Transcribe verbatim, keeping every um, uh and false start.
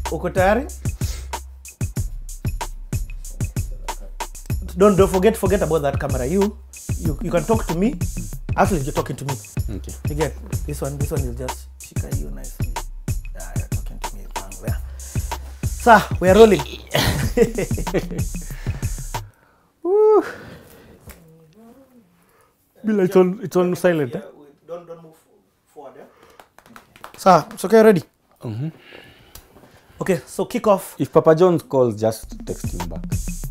Uko tayari? Don't don't forget forget about that camera. You you you can talk to me. Actually, you're talking to me. Okay. You get this one. This one you just shika you nicely. Yeah, you're talking to me. Yeah. Sir, we are rolling. Woo. Bill, it's on it's on silent. Eh? Don't don't move forward. Yeah? Sir, it's okay. Ready? Mm-hmm. Okay, so kick off. If Papa John's calls, just text him back.